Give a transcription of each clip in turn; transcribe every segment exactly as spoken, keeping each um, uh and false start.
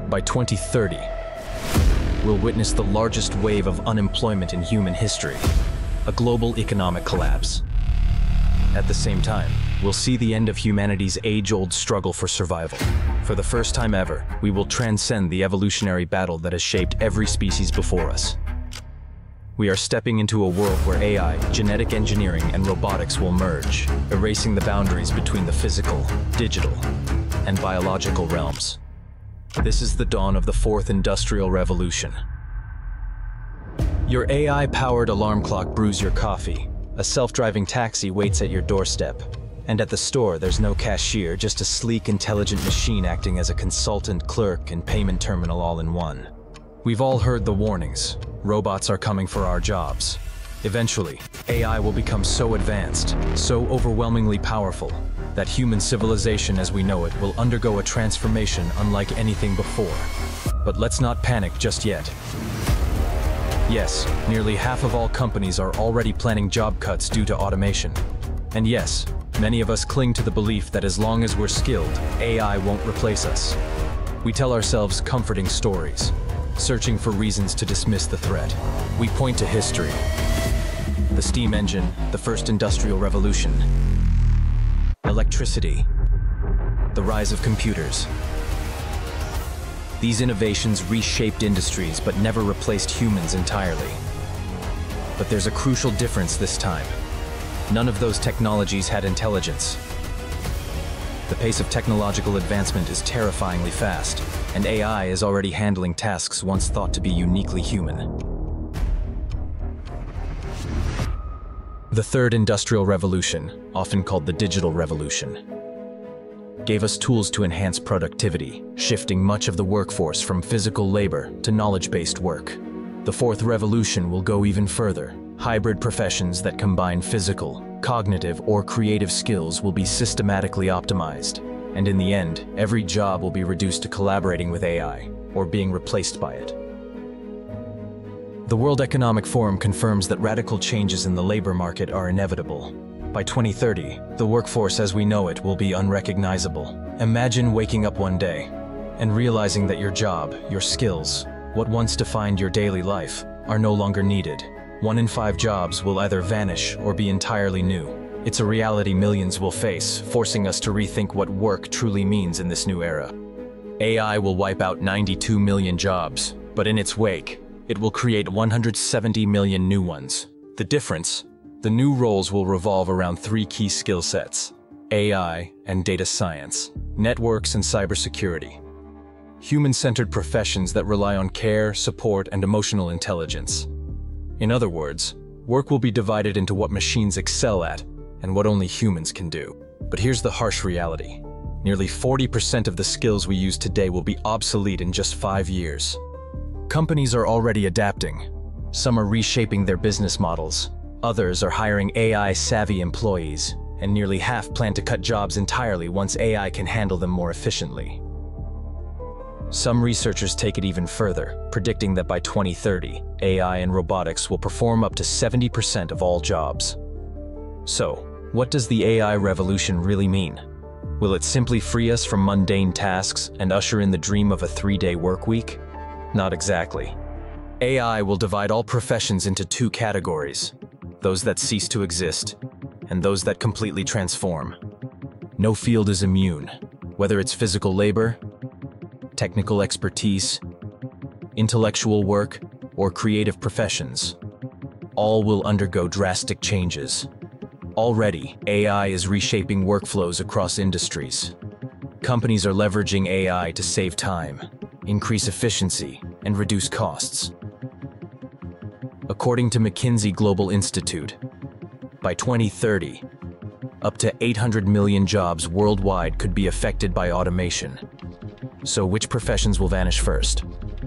By twenty thirty, we'll witness the largest wave of unemployment in human history, a global economic collapse. At the same time, we'll see the end of humanity's age-old struggle for survival. For the first time ever, we will transcend the evolutionary battle that has shaped every species before us. We are stepping into a world where A I, genetic engineering, and robotics will merge, erasing the boundaries between the physical, digital, and biological realms. This is the dawn of the fourth industrial revolution. Your A I-powered alarm clock brews your coffee, a self-driving taxi waits at your doorstep, and at the store there's no cashier, just a sleek, intelligent machine acting as a consultant, clerk, and payment terminal all in one. We've all heard the warnings. Robots are coming for our jobs. Eventually, A I will become so advanced, so overwhelmingly powerful, that human civilization as we know it will undergo a transformation unlike anything before. But let's not panic just yet. Yes, nearly half of all companies are already planning job cuts due to automation. And yes, many of us cling to the belief that as long as we're skilled, A I won't replace us. We tell ourselves comforting stories, searching for reasons to dismiss the threat. We point to history. The steam engine, the first industrial revolution, electricity, the rise of computers. These innovations reshaped industries but never replaced humans entirely. But there's a crucial difference this time. None of those technologies had intelligence. The pace of technological advancement is terrifyingly fast, and A I is already handling tasks once thought to be uniquely human. The third industrial revolution, often called the digital revolution, gave us tools to enhance productivity, shifting much of the workforce from physical labor to knowledge-based work. The fourth revolution will go even further. Hybrid professions that combine physical, cognitive, or creative skills will be systematically optimized, and in the end, every job will be reduced to collaborating with A I, or being replaced by it. The World Economic Forum confirms that radical changes in the labor market are inevitable. By twenty thirty, the workforce as we know it will be unrecognizable. Imagine waking up one day and realizing that your job, your skills, what once defined your daily life, are no longer needed. One in five jobs will either vanish or be entirely new. It's a reality millions will face, forcing us to rethink what work truly means in this new era. A I will wipe out ninety-two million jobs, but in its wake, it will create one hundred seventy million new ones. The difference? The new roles will revolve around three key skill sets: A I and data science, networks and cybersecurity. Human-centered professions that rely on care, support, and emotional intelligence. In other words, work will be divided into what machines excel at and what only humans can do. But here's the harsh reality. Nearly forty percent of the skills we use today will be obsolete in just five years. Companies are already adapting. Some are reshaping their business models. Others are hiring A I-savvy employees, and nearly half plan to cut jobs entirely once A I can handle them more efficiently. Some researchers take it even further, predicting that by twenty thirty, A I and robotics will perform up to seventy percent of all jobs. So, what does the A I revolution really mean? Will it simply free us from mundane tasks and usher in the dream of a three-day work week? Not exactly. A I will divide all professions into two categories: those that cease to exist, and those that completely transform. No field is immune, whether it's physical labor, technical expertise, intellectual work, or creative professions. All will undergo drastic changes. Already, A I is reshaping workflows across industries. Companies are leveraging A I to save time, increase efficiency, and reduce costs. According to McKinsey Global Institute, by twenty thirty, up to eight hundred million jobs worldwide could be affected by automation. So which professions will vanish first?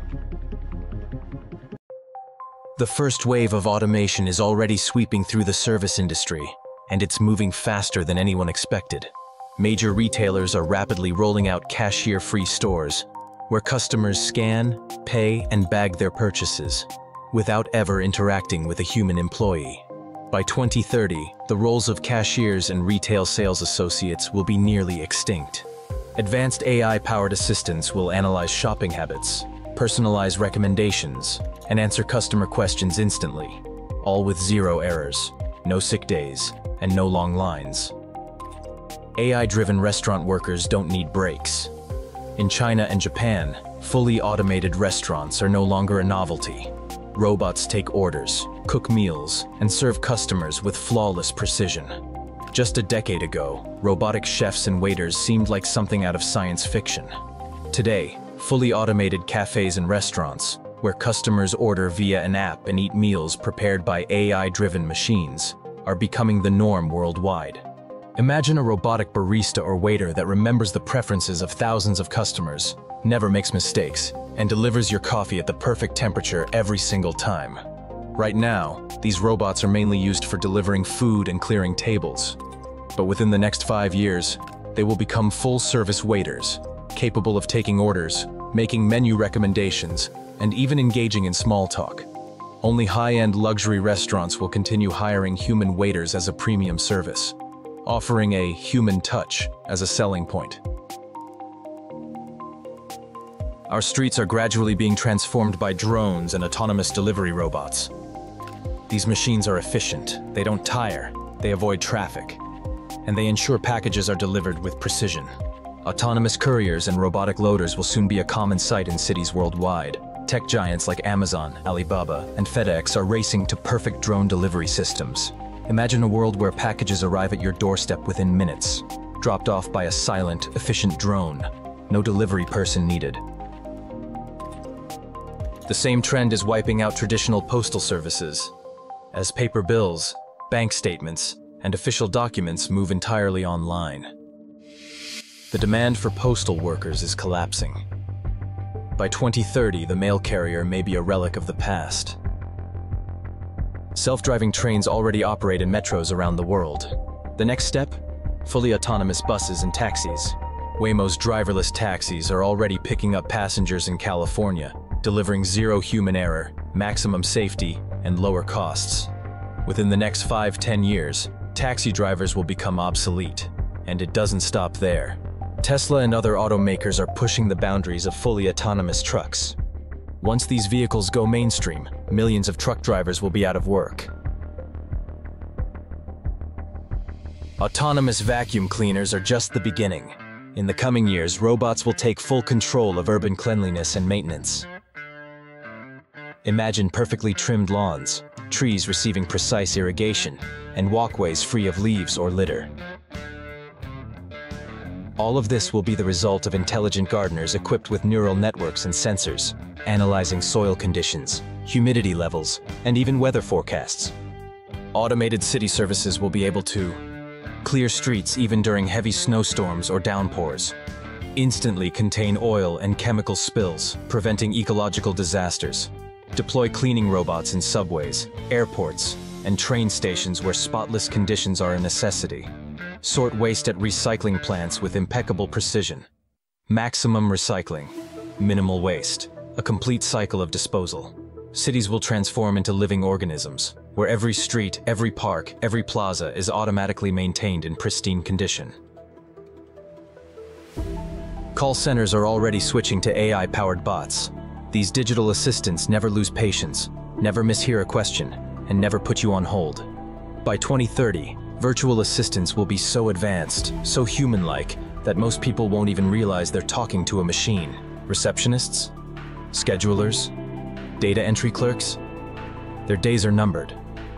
The first wave of automation is already sweeping through the service industry, and it's moving faster than anyone expected. Major retailers are rapidly rolling out cashier-free stores, where customers scan, pay, and bag their purchases, without ever interacting with a human employee. By twenty thirty, the roles of cashiers and retail sales associates will be nearly extinct. Advanced A I-powered assistants will analyze shopping habits, personalize recommendations, and answer customer questions instantly, all with zero errors, no sick days, and no long lines. A I-driven restaurant workers don't need breaks. In China and Japan, fully automated restaurants are no longer a novelty. Robots take orders, cook meals, and serve customers with flawless precision. Just a decade ago, robotic chefs and waiters seemed like something out of science fiction. Today, fully automated cafes and restaurants, where customers order via an app and eat meals prepared by A I-driven machines, are becoming the norm worldwide. Imagine a robotic barista or waiter that remembers the preferences of thousands of customers, never makes mistakes, and delivers your coffee at the perfect temperature every single time. Right now, these robots are mainly used for delivering food and clearing tables. But within the next five years, they will become full-service waiters, capable of taking orders, making menu recommendations, and even engaging in small talk. Only high-end luxury restaurants will continue hiring human waiters as a premium service, offering a human touch as a selling point. Our streets are gradually being transformed by drones and autonomous delivery robots. These machines are efficient, they don't tire, they avoid traffic, and they ensure packages are delivered with precision. Autonomous couriers and robotic loaders will soon be a common sight in cities worldwide. Tech giants like Amazon, Alibaba, and FedEx are racing to perfect drone delivery systems. Imagine a world where packages arrive at your doorstep within minutes, dropped off by a silent, efficient drone. No delivery person needed. The same trend is wiping out traditional postal services, as paper bills, bank statements, and official documents move entirely online. The demand for postal workers is collapsing. By twenty thirty, the mail carrier may be a relic of the past. Self-driving trains already operate in metros around the world. The next step? Fully autonomous buses and taxis. Waymo's driverless taxis are already picking up passengers in California, delivering zero human error, maximum safety, and lower costs. Within the next five to ten years, taxi drivers will become obsolete, and it doesn't stop there. Tesla and other automakers are pushing the boundaries of fully autonomous trucks. Once these vehicles go mainstream, millions of truck drivers will be out of work. Autonomous vacuum cleaners are just the beginning. In the coming years, robots will take full control of urban cleanliness and maintenance. Imagine perfectly trimmed lawns, trees receiving precise irrigation, and walkways free of leaves or litter. All of this will be the result of intelligent gardeners equipped with neural networks and sensors, analyzing soil conditions, humidity levels, and even weather forecasts. Automated city services will be able to clear streets even during heavy snowstorms or downpours, instantly contain oil and chemical spills, preventing ecological disasters, deploy cleaning robots in subways, airports, and train stations where spotless conditions are a necessity, sort waste at recycling plants with impeccable precision, maximum recycling, minimal waste, a complete cycle of disposal. Cities will transform into living organisms, where every street, every park, every plaza is automatically maintained in pristine condition. Call centers are already switching to A I-powered bots. These digital assistants never lose patience, never mishear a question, and never put you on hold. By twenty thirty, virtual assistants will be so advanced, so human-like, that most people won't even realize they're talking to a machine. Receptionists? Schedulers? Data entry clerks? Their days are numbered.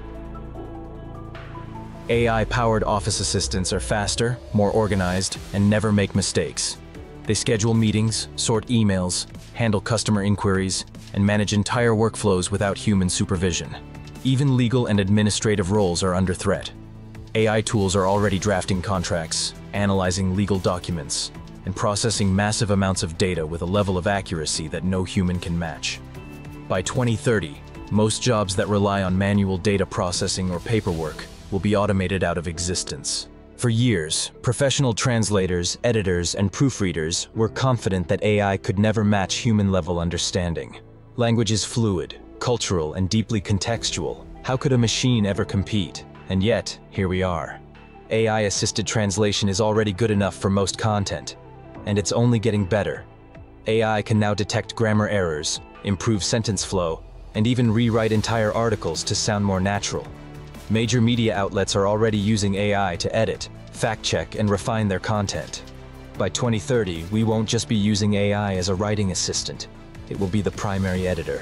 A I-powered office assistants are faster, more organized, and never make mistakes. They schedule meetings, sort emails, handle customer inquiries, and manage entire workflows without human supervision. Even legal and administrative roles are under threat. A I tools are already drafting contracts, analyzing legal documents, and processing massive amounts of data with a level of accuracy that no human can match. By twenty thirty, most jobs that rely on manual data processing or paperwork will be automated out of existence. For years, professional translators, editors, and proofreaders were confident that A I could never match human-level understanding. Language is fluid, cultural, and deeply contextual. How could a machine ever compete? And yet, here we are. A I-assisted translation is already good enough for most content, and it's only getting better. A I can now detect grammar errors, improve sentence flow, and even rewrite entire articles to sound more natural. Major media outlets are already using A I to edit, fact-check, and refine their content. By twenty thirty, we won't just be using A I as a writing assistant. It will be the primary editor.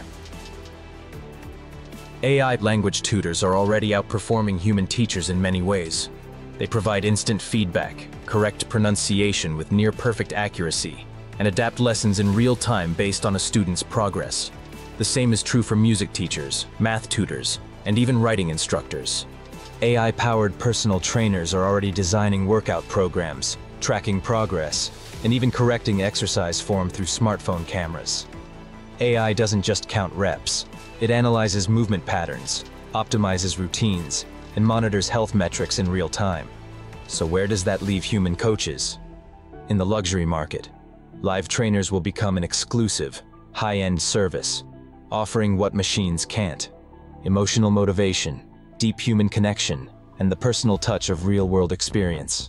A I language tutors are already outperforming human teachers in many ways. They provide instant feedback, correct pronunciation with near-perfect accuracy, and adapt lessons in real time based on a student's progress. The same is true for music teachers, math tutors, and even writing instructors. A I-powered personal trainers are already designing workout programs, tracking progress, and even correcting exercise form through smartphone cameras. A I doesn't just count reps. It analyzes movement patterns, optimizes routines, and monitors health metrics in real time. So where does that leave human coaches? In the luxury market, live trainers will become an exclusive, high-end service, offering what machines can't: emotional motivation, deep human connection, and the personal touch of real-world experience.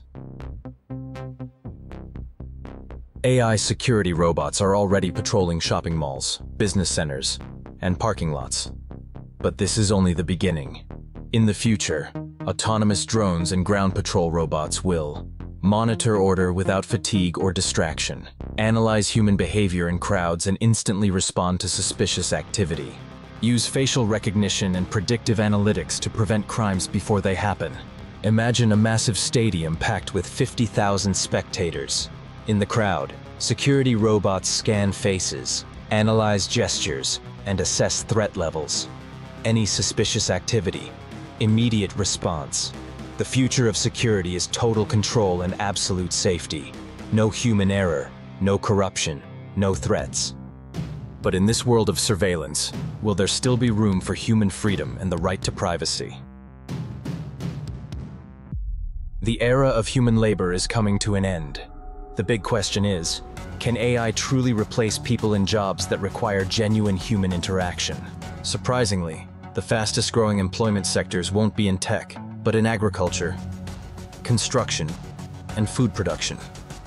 A I security robots are already patrolling shopping malls, business centers, and parking lots. But this is only the beginning. In the future, autonomous drones and ground patrol robots will monitor order without fatigue or distraction, analyze human behavior in crowds, and instantly respond to suspicious activity, use facial recognition and predictive analytics to prevent crimes before they happen. Imagine a massive stadium packed with fifty thousand spectators. In the crowd, security robots scan faces, analyze gestures, and assess threat levels. Any suspicious activity, immediate response. The future of security is total control and absolute safety. No human error, no corruption, no threats. But in this world of surveillance, will there still be room for human freedom and the right to privacy? The era of human labor is coming to an end. The big question is, can A I truly replace people in jobs that require genuine human interaction? Surprisingly, the fastest growing employment sectors won't be in tech, but in agriculture, construction, and food production.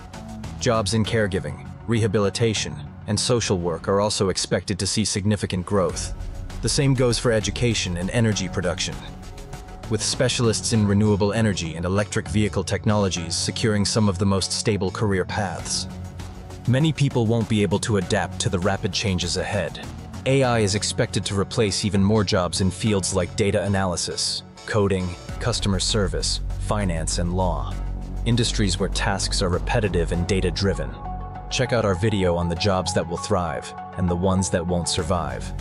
Jobs in caregiving, rehabilitation, and social work are also expected to see significant growth. The same goes for education and energy production, with specialists in renewable energy and electric vehicle technologies securing some of the most stable career paths. Many people won't be able to adapt to the rapid changes ahead. A I is expected to replace even more jobs in fields like data analysis, coding, customer service, finance, and law. Industries where tasks are repetitive and data-driven. Check out our video on the jobs that will thrive and the ones that won't survive.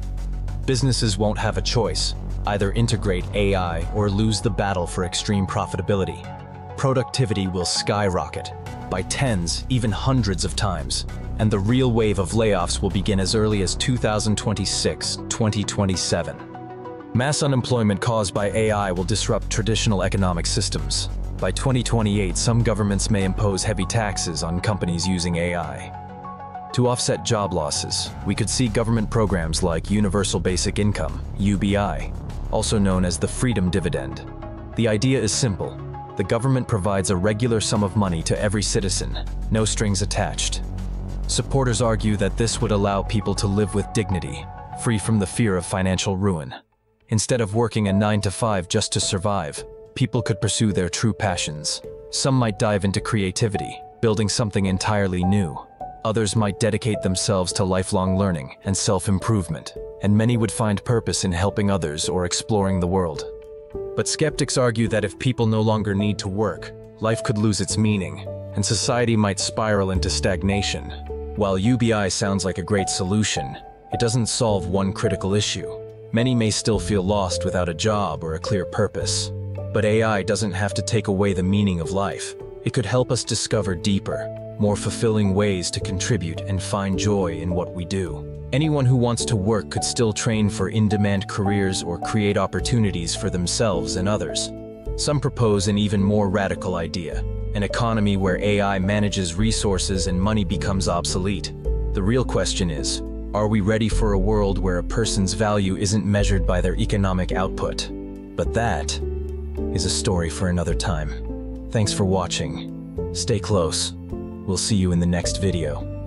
Businesses won't have a choice: either integrate A I or lose the battle for extreme profitability. Productivity will skyrocket by tens, even hundreds of times, and the real wave of layoffs will begin as early as two thousand twenty-six to twenty twenty-seven. Mass unemployment caused by A I will disrupt traditional economic systems. By twenty twenty-eight, some governments may impose heavy taxes on companies using A I. To offset job losses, we could see government programs like Universal Basic Income, U B I, also known as the Freedom Dividend. The idea is simple. The government provides a regular sum of money to every citizen, no strings attached. Supporters argue that this would allow people to live with dignity, free from the fear of financial ruin. Instead of working a nine to five just to survive, people could pursue their true passions. Some might dive into creativity, building something entirely new. Others might dedicate themselves to lifelong learning and self-improvement, and many would find purpose in helping others or exploring the world. But skeptics argue that if people no longer need to work, life could lose its meaning, and society might spiral into stagnation. While U B I sounds like a great solution, it doesn't solve one critical issue. Many may still feel lost without a job or a clear purpose. But A I doesn't have to take away the meaning of life. It could help us discover deeper, more fulfilling ways to contribute and find joy in what we do. Anyone who wants to work could still train for in-demand careers or create opportunities for themselves and others. Some propose an even more radical idea: an economy where A I manages resources and money becomes obsolete. The real question is, are we ready for a world where a person's value isn't measured by their economic output? But that is a story for another time. Thanks for watching. Stay close. We'll see you in the next video.